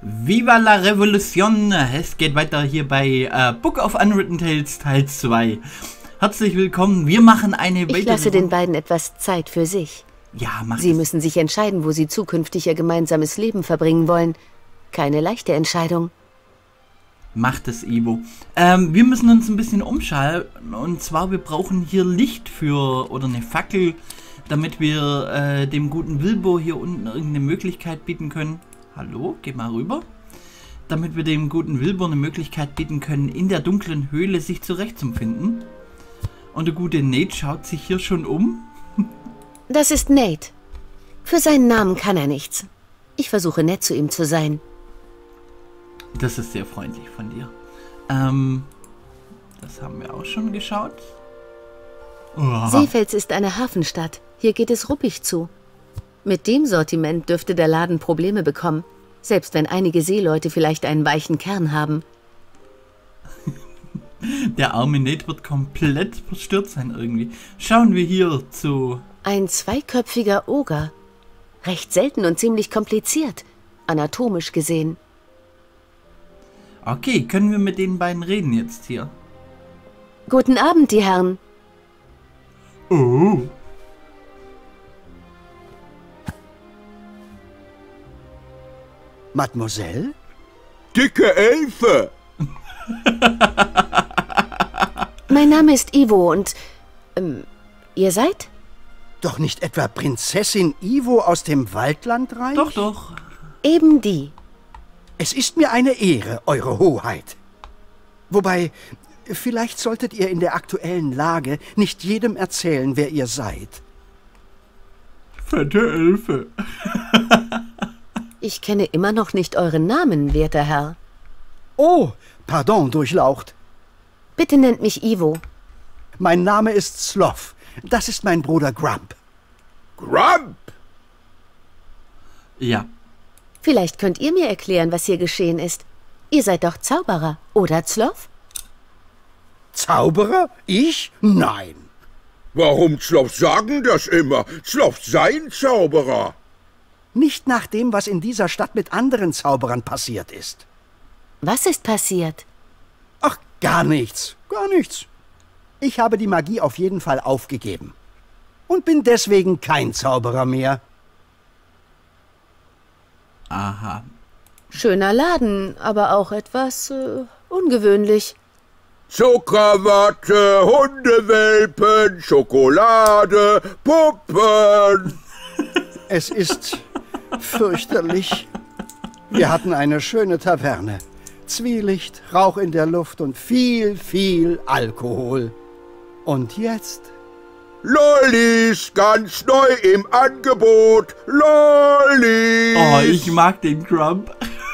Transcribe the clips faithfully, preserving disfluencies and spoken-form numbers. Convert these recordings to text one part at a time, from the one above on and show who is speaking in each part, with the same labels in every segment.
Speaker 1: Viva la Revolution! Es geht weiter hier bei äh, Book of Unwritten Tales Teil zwei. Herzlich willkommen, wir machen eine weitere...
Speaker 2: Ich lasse den beiden etwas Zeit für sich.
Speaker 1: Ja, mach
Speaker 2: Sie
Speaker 1: es.
Speaker 2: müssen sich entscheiden, wo sie zukünftig ihr gemeinsames Leben verbringen wollen. Keine leichte Entscheidung.
Speaker 1: Macht es, Ivo. Ähm, wir müssen uns ein bisschen umschalten. Und zwar, wir brauchen hier Licht für, oder eine Fackel, damit wir äh, dem guten Wilbur hier unten irgendeine Möglichkeit bieten können. Hallo, geh mal rüber. Damit wir dem guten Wilbur eine Möglichkeit bieten können, in der dunklen Höhle sich zurechtzufinden. Und der gute Nate schaut sich hier schon um.
Speaker 2: Das ist Nate. Für seinen Namen kann er nichts. Ich versuche nett zu ihm zu sein.
Speaker 1: Das ist sehr freundlich von dir. Ähm, das haben wir auch schon geschaut. Oh.
Speaker 2: Seefels ist eine Hafenstadt. Hier geht es ruppig zu. Mit dem Sortiment dürfte der Laden Probleme bekommen. Selbst wenn einige Seeleute vielleicht einen weichen Kern haben.
Speaker 1: Der arme Nate wird komplett verstört sein irgendwie. Schauen wir hier zu...
Speaker 2: Ein zweiköpfiger Oger. Recht selten und ziemlich kompliziert. Anatomisch gesehen.
Speaker 1: Okay, können wir mit den beiden reden jetzt hier?
Speaker 2: Guten Abend, die Herren.
Speaker 1: Oh.
Speaker 3: Mademoiselle?
Speaker 4: Dicke Elfe!
Speaker 2: Mein Name ist Ivo und... Ähm, ihr seid?
Speaker 3: Doch nicht etwa Prinzessin Ivo aus dem Waldlandreich?
Speaker 1: Doch, doch.
Speaker 2: Eben die.
Speaker 3: Es ist mir eine Ehre, Eure Hoheit. Wobei, vielleicht solltet ihr in der aktuellen Lage nicht jedem erzählen, wer ihr seid.
Speaker 1: Fette Elfe.
Speaker 2: Ich kenne immer noch nicht euren Namen, werter Herr.
Speaker 3: Oh, pardon, Durchlaucht.
Speaker 2: Bitte nennt mich Ivo.
Speaker 3: Mein Name ist Sloth. Das ist mein Bruder Grump.
Speaker 4: Grump!
Speaker 1: Ja.
Speaker 2: Vielleicht könnt ihr mir erklären, was hier geschehen ist. Ihr seid doch Zauberer, oder Sloth?
Speaker 3: Zauberer? Ich? Nein.
Speaker 4: Warum Sloth sagen das immer? Sloth sei ein Zauberer.
Speaker 3: Nicht nach dem, was in dieser Stadt mit anderen Zauberern passiert ist.
Speaker 2: Was ist passiert?
Speaker 3: Ach, gar nichts. Gar nichts. Ich habe die Magie auf jeden Fall aufgegeben. Und bin deswegen kein Zauberer mehr.
Speaker 1: Aha.
Speaker 2: Schöner Laden, aber auch etwas äh, ungewöhnlich.
Speaker 4: Zuckerwatte, Hundewelpen, Schokolade, Puppen.
Speaker 3: Es ist fürchterlich. Wir hatten eine schöne Taverne. Zwielicht, Rauch in der Luft und viel, viel Alkohol. Und jetzt?
Speaker 4: Lollis, ganz neu im Angebot. Lollis.
Speaker 1: Oh, ich mag den Grump.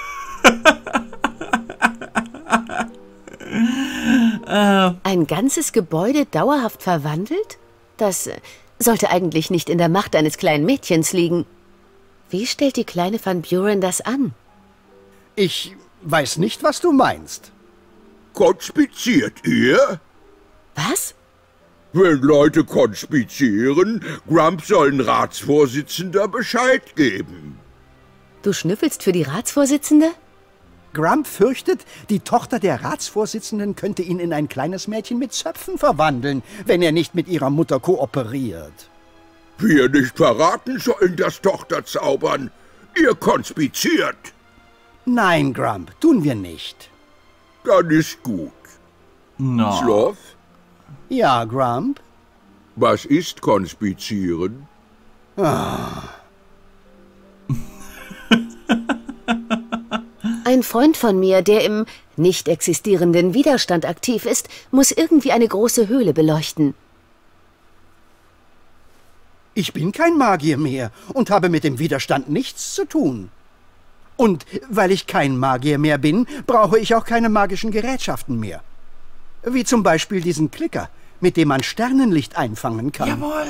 Speaker 1: äh.
Speaker 2: Ein ganzes Gebäude dauerhaft verwandelt? Das äh, sollte eigentlich nicht in der Macht eines kleinen Mädchens liegen. Wie stellt die kleine Van Buren das an?
Speaker 3: Ich weiß nicht, was du meinst.
Speaker 4: Konspiziert ihr?
Speaker 2: Was?
Speaker 4: Wenn Leute konspizieren, Grump soll ein Ratsvorsitzender Bescheid geben.
Speaker 2: Du schnüffelst für die Ratsvorsitzende?
Speaker 3: Grump fürchtet, die Tochter der Ratsvorsitzenden könnte ihn in ein kleines Mädchen mit Zöpfen verwandeln, wenn er nicht mit ihrer Mutter kooperiert.
Speaker 4: Wir nicht verraten sollen das Tochterzaubern. Ihr konspiziert.
Speaker 3: Nein, Grump, tun wir nicht.
Speaker 4: Dann ist gut.
Speaker 1: No.
Speaker 4: Sloth?
Speaker 3: Ja, Grump?
Speaker 4: Was ist konspizieren?
Speaker 3: Ah.
Speaker 2: Ein Freund von mir, der im nicht existierenden Widerstand aktiv ist, muss irgendwie eine große Höhle beleuchten.
Speaker 3: Ich bin kein Magier mehr und habe mit dem Widerstand nichts zu tun. Und weil ich kein Magier mehr bin, brauche ich auch keine magischen Gerätschaften mehr. Wie zum Beispiel diesen Klicker, mit dem man Sternenlicht einfangen kann.
Speaker 1: Jawohl.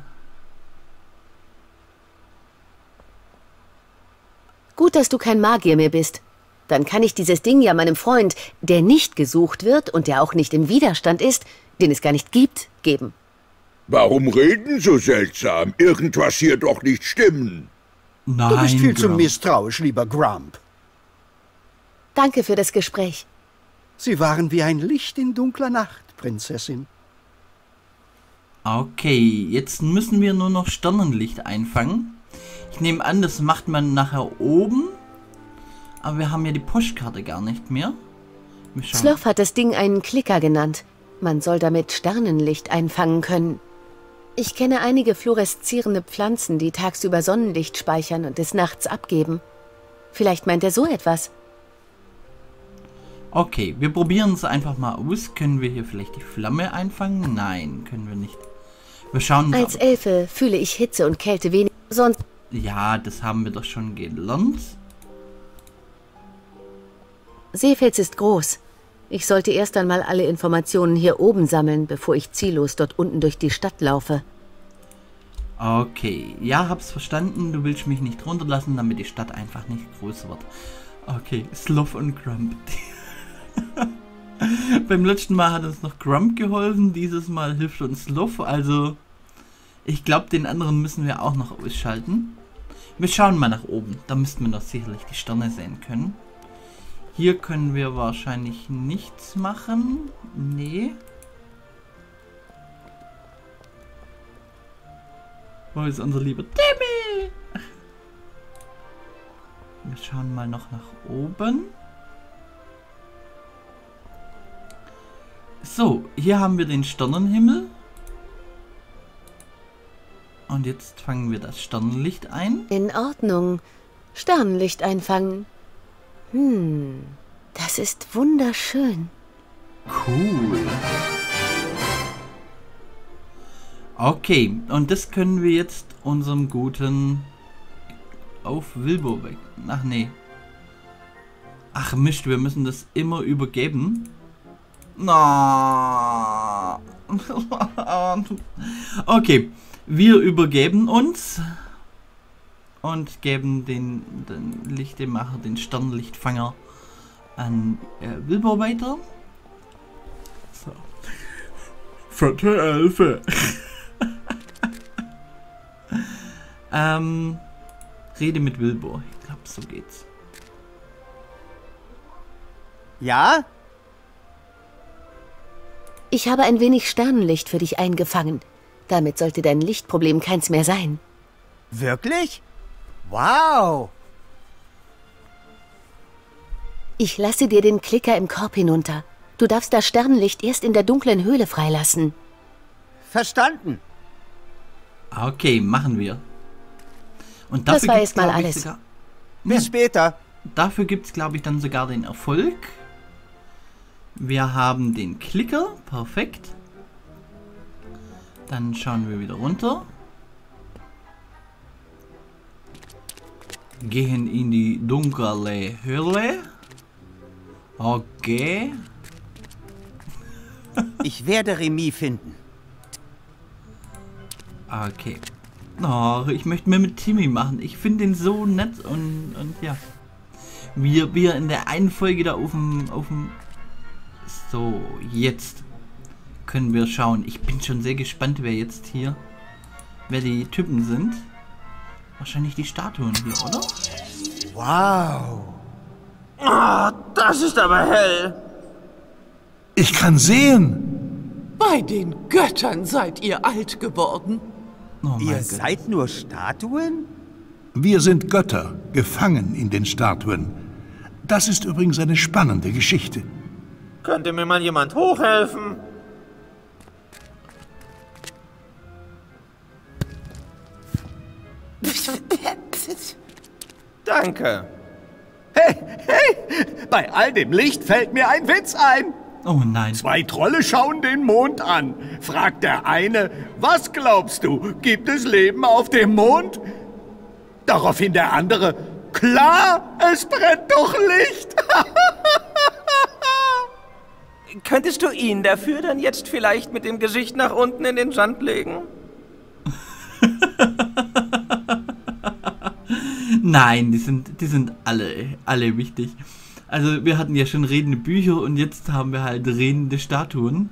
Speaker 2: Gut, dass du kein Magier mehr bist. Dann kann ich dieses Ding ja meinem Freund, der nicht gesucht wird und der auch nicht im Widerstand ist, den es gar nicht gibt, geben.
Speaker 4: Warum reden so seltsam? Irgendwas hier doch nicht stimmen.
Speaker 1: Nein,
Speaker 3: Du bist viel zu
Speaker 1: Grump.
Speaker 3: misstrauisch, lieber Grump.
Speaker 2: Danke für das Gespräch.
Speaker 3: Sie waren wie ein Licht in dunkler Nacht, Prinzessin.
Speaker 1: Okay, jetzt müssen wir nur noch Sternenlicht einfangen. Ich nehme an, das macht man nachher oben. Aber wir haben ja die Postkarte gar nicht mehr.
Speaker 2: Sloth hat das Ding einen Klicker genannt. Man soll damit Sternenlicht einfangen können. Ich kenne einige fluoreszierende Pflanzen, die tagsüber Sonnenlicht speichern und es nachts abgeben. Vielleicht meint er so etwas.
Speaker 1: Okay, wir probieren es einfach mal aus. Können wir hier vielleicht die Flamme einfangen? Nein, können wir nicht. Wir schauen...
Speaker 2: Als Elfe fühle ich Hitze und Kälte wenig, sonst...
Speaker 1: Ja, das haben wir doch schon gelernt.
Speaker 2: Seefels ist groß. Ich sollte erst einmal alle Informationen hier oben sammeln, bevor ich ziellos dort unten durch die Stadt laufe.
Speaker 1: Okay, ja, hab's verstanden. Du willst mich nicht runterlassen, damit die Stadt einfach nicht größer wird. Okay, Sloth und Grump. Beim letzten Mal hat uns noch Grump geholfen, dieses Mal hilft uns Sloth, also ich glaube, den anderen müssen wir auch noch ausschalten. Wir schauen mal nach oben, da müssten wir noch sicherlich die Sterne sehen können. Hier können wir wahrscheinlich nichts machen. Nee. Wo ist unser lieber Timmy? Wir schauen mal noch nach oben. So, hier haben wir den Sternenhimmel. Und jetzt fangen wir das Sternenlicht ein.
Speaker 2: In Ordnung. Sternenlicht einfangen. Hm, das ist wunderschön.
Speaker 1: Cool. Okay, und das können wir jetzt unserem guten auf Wilbur weg. Ach nee. Ach Mist, wir müssen das immer übergeben. Na. Okay, wir übergeben uns und geben den, den Lichtemacher, den Sternlichtfanger an äh, Wilbur weiter. So. Fette Elfe. ähm, rede mit Wilbur. Ich glaube, so geht's.
Speaker 3: Ja?
Speaker 2: Ich habe ein wenig Sternenlicht für dich eingefangen. Damit sollte dein Lichtproblem keins mehr sein.
Speaker 3: Wirklich? Wow!
Speaker 2: Ich lasse dir den Klicker im Korb hinunter. Du darfst das Sternenlicht erst in der dunklen Höhle freilassen.
Speaker 3: Verstanden.
Speaker 1: Okay, machen wir. Und
Speaker 2: Das
Speaker 1: dafür
Speaker 2: war
Speaker 1: gibt's,
Speaker 2: erst mal
Speaker 1: glaub ich,
Speaker 2: alles.
Speaker 1: sogar,
Speaker 3: Bis später.
Speaker 1: dafür gibt es, glaube ich, dann sogar den Erfolg. Wir haben den Klicker. Perfekt. Dann schauen wir wieder runter. Gehen in die dunkle Höhle. Okay.
Speaker 3: Ich werde Remis finden.
Speaker 1: Okay. Oh, ich möchte mir mit Timmy machen. Ich finde ihn so nett und, und ja. Wir, wir in der einen Folge da auf dem, auf dem... So, jetzt können wir schauen. Ich bin schon sehr gespannt, wer jetzt hier... Wer die Typen sind. Wahrscheinlich die Statuen hier, oder?
Speaker 3: Wow.
Speaker 5: Oh, das ist aber hell.
Speaker 6: Ich kann sehen.
Speaker 7: Bei den Göttern seid ihr alt geworden.
Speaker 1: Oh mein
Speaker 3: Ihr
Speaker 1: Gott.
Speaker 3: seid nur Statuen?
Speaker 6: Wir sind Götter, gefangen in den Statuen. Das ist übrigens eine spannende Geschichte.
Speaker 5: Könnte mir mal jemand hochhelfen? Danke.
Speaker 8: Hey, hey, bei all dem Licht fällt mir ein Witz ein.
Speaker 1: Oh nein.
Speaker 8: Zwei Trolle schauen den Mond an. Fragt der eine, was glaubst du, gibt es Leben auf dem Mond? Daraufhin der andere, klar, es brennt doch Licht.
Speaker 5: Könntest du ihn dafür dann jetzt vielleicht mit dem Gesicht nach unten in den Sand legen?
Speaker 1: Nein, die sind, die sind alle, alle wichtig. Also wir hatten ja schon redende Bücher und jetzt haben wir halt redende Statuen.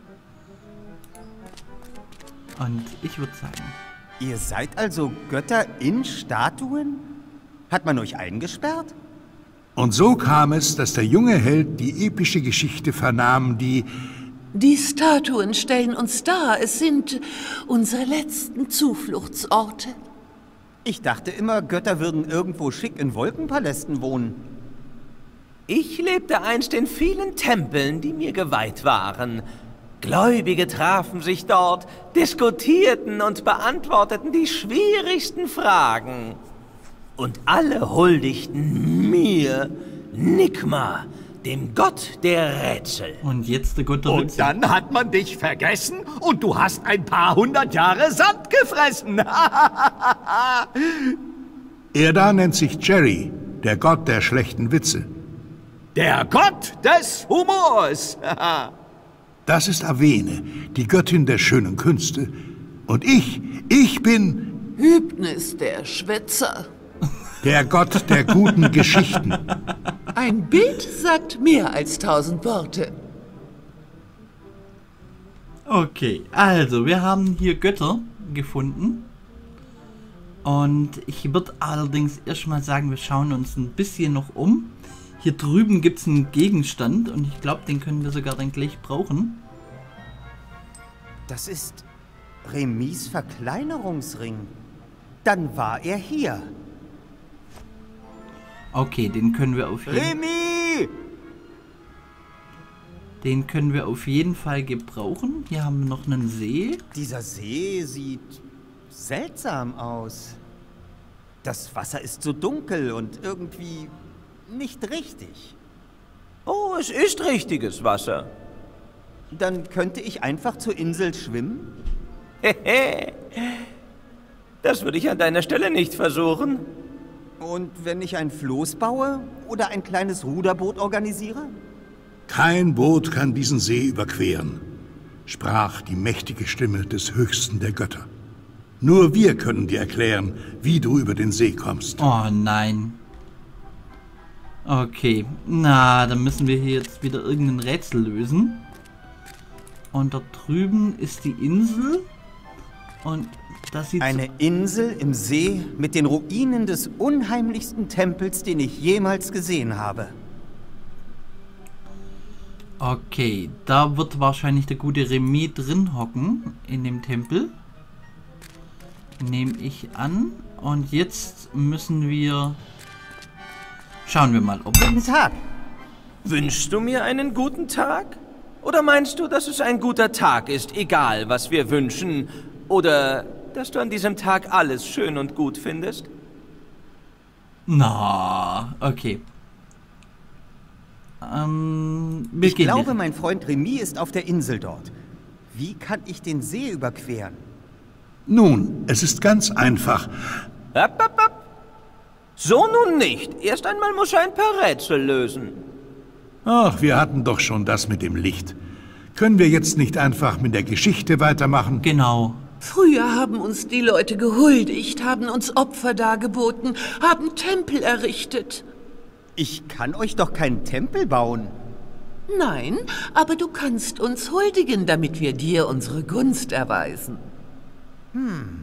Speaker 1: Und ich würde sagen...
Speaker 3: Ihr seid also Götter in Statuen? Hat man euch eingesperrt?
Speaker 6: Und so kam es, dass der junge Held die epische Geschichte vernahm, die...
Speaker 7: Die Statuen stellen uns dar. Es sind unsere letzten Zufluchtsorte.
Speaker 9: Ich dachte immer, Götter würden irgendwo schick in Wolkenpalästen wohnen.
Speaker 5: Ich lebte einst in vielen Tempeln, die mir geweiht waren. Gläubige trafen sich dort, diskutierten und beantworteten die schwierigsten Fragen. Und alle huldigten mir, Nigma, dem Gott der Rätsel.
Speaker 1: Und jetzt der Gott der
Speaker 8: Und
Speaker 1: Rätsel.
Speaker 8: dann hat man dich vergessen und du hast ein paar hundert Jahre Sand gefressen.
Speaker 6: Er da nennt sich Jerry, der Gott der schlechten Witze.
Speaker 8: Der Gott des Humors.
Speaker 6: Das ist Avene, die Göttin der schönen Künste. Und ich, ich bin
Speaker 7: Hypnis, der Schwätzer.
Speaker 6: der Gott der guten Geschichten.
Speaker 7: Ein Bild sagt mehr als tausend Worte.
Speaker 1: Okay, also wir haben hier Götter gefunden. Und ich würde allerdings erstmal sagen, wir schauen uns ein bisschen noch um. Hier drüben gibt es einen Gegenstand und ich glaube, den können wir sogar dann gleich brauchen.
Speaker 9: Das ist Remis Verkleinerungsring. Dann war er hier.
Speaker 1: Okay, den können wir auf jeden
Speaker 9: Remi!
Speaker 1: Den können wir auf jeden Fall gebrauchen. Hier haben wir noch einen See.
Speaker 9: Dieser See sieht seltsam aus. Das Wasser ist so dunkel und irgendwie nicht richtig.
Speaker 5: Oh, es ist richtiges Wasser.
Speaker 9: Dann könnte ich einfach zur Insel schwimmen?
Speaker 5: Hehe. Das würde ich an deiner Stelle nicht versuchen.
Speaker 9: Und wenn ich ein Floß baue oder ein kleines Ruderboot organisiere?
Speaker 6: Kein Boot kann diesen See überqueren, sprach die mächtige Stimme des Höchsten der Götter. Nur wir können dir erklären, wie du über den See kommst.
Speaker 1: Oh nein. Okay, na, dann müssen wir hier jetzt wieder irgendein Rätsel lösen. Und da drüben ist die Insel. Und das sieht
Speaker 9: Eine Insel im See mit den Ruinen des unheimlichsten Tempels, den ich jemals gesehen habe.
Speaker 1: Okay, da wird wahrscheinlich der gute Remi drin hocken in dem Tempel. Nehme ich an. Und jetzt müssen wir... Schauen wir mal, ob...
Speaker 9: Guten Tag.
Speaker 5: Wünschst du mir einen guten Tag? Oder meinst du, dass es ein guter Tag ist, egal was wir wünschen? Oder dass du an diesem Tag alles schön und gut findest?
Speaker 1: Na, okay. Ähm,
Speaker 9: Ich
Speaker 1: beginne.
Speaker 9: glaube, mein Freund Remi ist auf der Insel dort. Wie kann ich den See überqueren?
Speaker 6: Nun, es ist ganz einfach.
Speaker 5: Hopp, hopp, hopp. So nun nicht. Erst einmal muss er ein paar Rätsel lösen.
Speaker 6: Ach, wir hatten doch schon das mit dem Licht. Können wir jetzt nicht einfach mit der Geschichte weitermachen?
Speaker 1: Genau.
Speaker 7: Früher haben uns die Leute gehuldigt, haben uns Opfer dargeboten, haben Tempel errichtet.
Speaker 9: Ich kann euch doch keinen Tempel bauen.
Speaker 7: Nein, aber du kannst uns huldigen, damit wir dir unsere Gunst erweisen.
Speaker 9: Hm.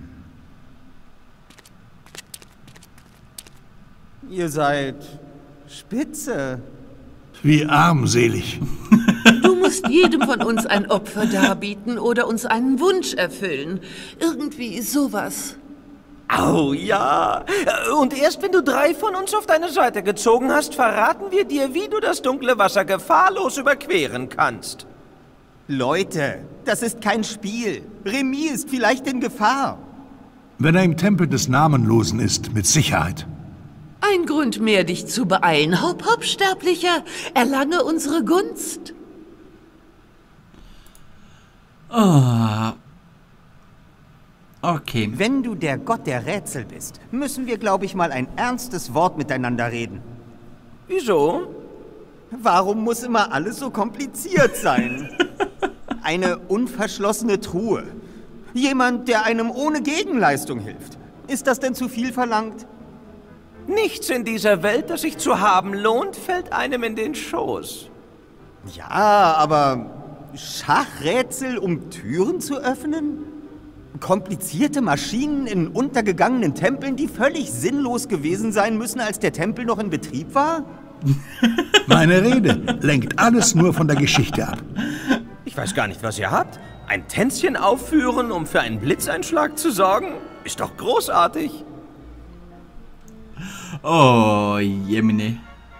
Speaker 9: Ihr seid spitze.
Speaker 6: Wie armselig.
Speaker 7: Du musst jedem von uns ein Opfer darbieten oder uns einen Wunsch erfüllen. Irgendwie sowas.
Speaker 5: Oh ja. Und erst wenn du drei von uns auf deine Seite gezogen hast, verraten wir dir, wie du das dunkle Wasser gefahrlos überqueren kannst.
Speaker 9: Leute, das ist kein Spiel. Remi ist vielleicht in Gefahr.
Speaker 6: Wenn er im Tempel des Namenlosen ist, mit Sicherheit.
Speaker 7: Ein Grund mehr, dich zu beeilen. Hopp, hopp, Sterblicher, erlange unsere Gunst.
Speaker 1: Oh. Okay.
Speaker 9: Wenn du der Gott der Rätsel bist, müssen wir, glaube ich, mal ein ernstes Wort miteinander reden.
Speaker 5: Wieso?
Speaker 9: Warum muss immer alles so kompliziert sein? Eine unverschlossene Truhe. Jemand, der einem ohne Gegenleistung hilft. Ist das denn zu viel verlangt?
Speaker 5: Nichts in dieser Welt, das sich zu haben lohnt, fällt einem in den Schoß.
Speaker 9: Ja, aber Schachrätsel, um Türen zu öffnen? Komplizierte Maschinen in untergegangenen Tempeln, die völlig sinnlos gewesen sein müssen, als der Tempel noch in Betrieb war?
Speaker 6: Meine Rede lenkt alles nur von der Geschichte ab.
Speaker 5: Ich weiß gar nicht, was ihr habt. Ein Tänzchen aufführen, um für einen Blitzeinschlag zu sorgen? Ist doch großartig.
Speaker 1: Oh, Jemine.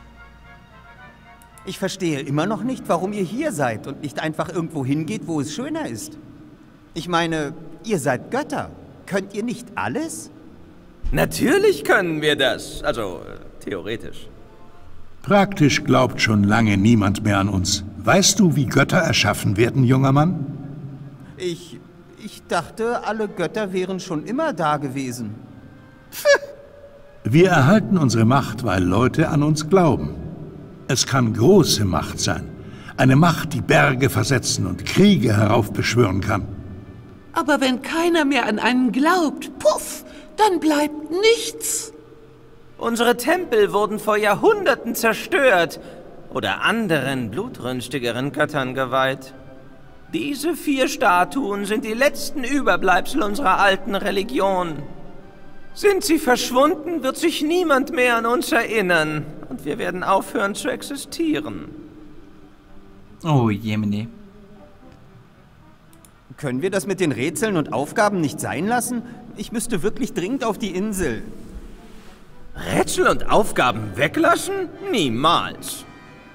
Speaker 9: Ich verstehe immer noch nicht, warum ihr hier seid und nicht einfach irgendwo hingeht, wo es schöner ist. Ich meine, ihr seid Götter. Könnt ihr nicht alles?
Speaker 5: Natürlich können wir das. Also, äh, theoretisch.
Speaker 6: Praktisch glaubt schon lange niemand mehr an uns. Weißt du, wie Götter erschaffen werden, junger Mann?
Speaker 9: Ich... ich dachte, alle Götter wären schon immer da gewesen.
Speaker 6: Wir erhalten unsere Macht, weil Leute an uns glauben. Es kann große Macht sein. Eine Macht, die Berge versetzen und Kriege heraufbeschwören kann.
Speaker 7: Aber wenn keiner mehr an einen glaubt, puff, dann bleibt nichts.
Speaker 5: Unsere Tempel wurden vor Jahrhunderten zerstört oder anderen blutrünstigeren Göttern geweiht. Diese vier Statuen sind die letzten Überbleibsel unserer alten Religion. Sind sie verschwunden, wird sich niemand mehr an uns erinnern und wir werden aufhören zu existieren.
Speaker 1: Oh, Jemine.
Speaker 9: Können wir das mit den Rätseln und Aufgaben nicht sein lassen? Ich müsste wirklich dringend auf die Insel.
Speaker 5: Rätsel und Aufgaben weglassen? Niemals.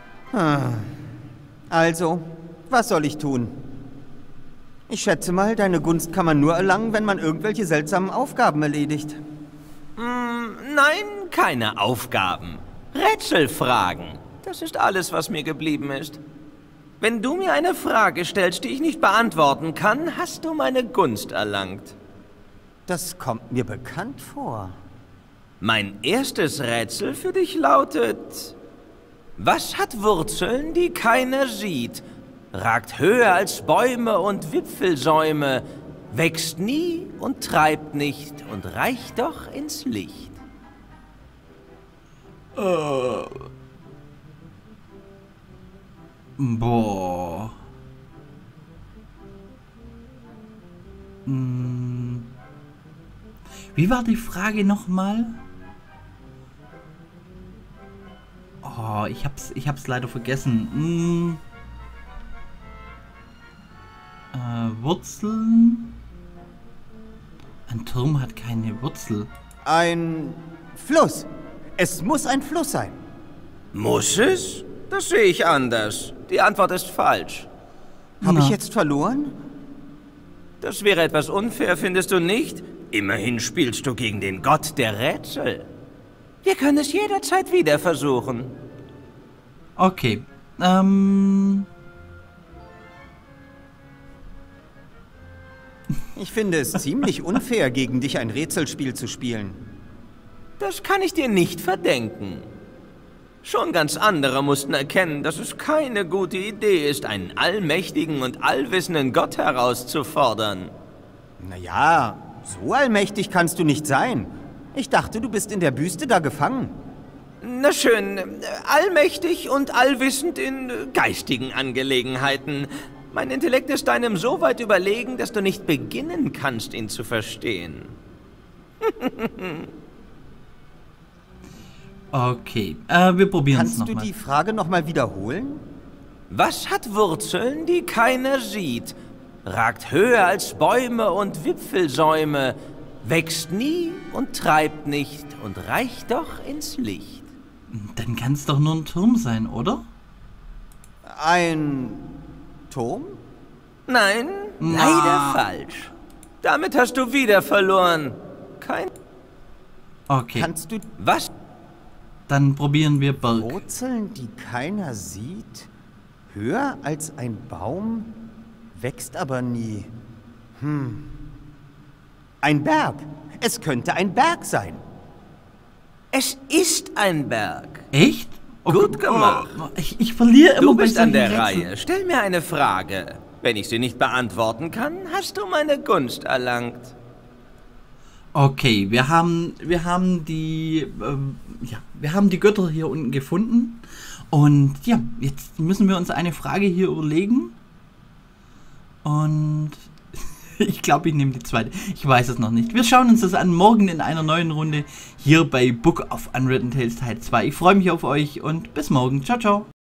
Speaker 9: Also, was soll ich tun? Ich schätze mal, deine Gunst kann man nur erlangen, wenn man irgendwelche seltsamen Aufgaben erledigt.
Speaker 5: Hm, nein, keine Aufgaben. Rätselfragen. Das ist alles, was mir geblieben ist. Wenn du mir eine Frage stellst, die ich nicht beantworten kann, hast du meine Gunst erlangt.
Speaker 9: Das kommt mir bekannt vor.
Speaker 5: Mein erstes Rätsel für dich lautet: Was hat Wurzeln, die keiner sieht, ragt höher als Bäume und Wipfelsäume, wächst nie und treibt nicht und reicht doch ins Licht?
Speaker 1: Uh. Boah. Hm. Wie war die Frage nochmal? Oh, ich hab's, ich hab's leider vergessen. Hm. Äh, Wurzeln? Ein Turm hat keine Wurzel.
Speaker 9: Ein Fluss. Es muss ein Fluss sein.
Speaker 5: Muss es? Das sehe ich anders. Die Antwort ist falsch.
Speaker 9: Habe ich jetzt verloren?
Speaker 5: Das wäre etwas unfair, findest du nicht? Immerhin spielst du gegen den Gott der Rätsel. Wir können es jederzeit wieder versuchen.
Speaker 1: Okay. Ähm...
Speaker 9: Ich finde es ziemlich unfair, gegen dich ein Rätselspiel zu spielen.
Speaker 5: Das kann ich dir nicht verdenken. Schon ganz andere mussten erkennen, dass es keine gute Idee ist, einen allmächtigen und allwissenden Gott herauszufordern.
Speaker 9: Naja, so allmächtig kannst du nicht sein. Ich dachte, du bist in der Büste da gefangen.
Speaker 5: Na schön, allmächtig und allwissend in geistigen Angelegenheiten. Mein Intellekt ist deinem so weit überlegen, dass du nicht beginnen kannst, ihn zu verstehen.
Speaker 1: Okay, äh, wir probieren es nochmal.
Speaker 9: Kannst du die Frage nochmal wiederholen?
Speaker 5: Was hat Wurzeln, die keiner sieht, ragt höher als Bäume und Wipfelsäume, wächst nie und treibt nicht und reicht doch ins Licht?
Speaker 1: Dann kann es doch nur ein Turm sein, oder?
Speaker 9: Ein Turm?
Speaker 5: Nein,
Speaker 1: Na.
Speaker 5: leider falsch. Damit hast du wieder verloren. Kein...
Speaker 1: Okay.
Speaker 9: Kannst du...
Speaker 5: Was?
Speaker 1: Dann probieren wir Berg.
Speaker 9: Wurzeln, die keiner sieht, höher als ein Baum, wächst aber nie. Hm. Ein Berg. Es könnte ein Berg sein.
Speaker 5: Es ist ein Berg.
Speaker 1: Echt? Oh,
Speaker 5: Gut gemacht.
Speaker 1: Oh, ich, ich verliere immer
Speaker 5: Du
Speaker 1: bei
Speaker 5: bist an
Speaker 1: solchen
Speaker 5: der
Speaker 1: Rätseln.
Speaker 5: Reihe. Stell mir eine Frage. Wenn ich sie nicht beantworten kann, hast du meine Gunst erlangt.
Speaker 1: Okay, wir haben, wir haben die, ähm, ja, wir haben die Götter hier unten gefunden und ja, jetzt müssen wir uns eine Frage hier überlegen und Ich glaube, ich nehme die zweite. Ich weiß es noch nicht. Wir schauen uns das an morgen in einer neuen Runde hier bei Book of Unwritten Tales Teil zwei. Ich freue mich auf euch und bis morgen. Ciao, ciao.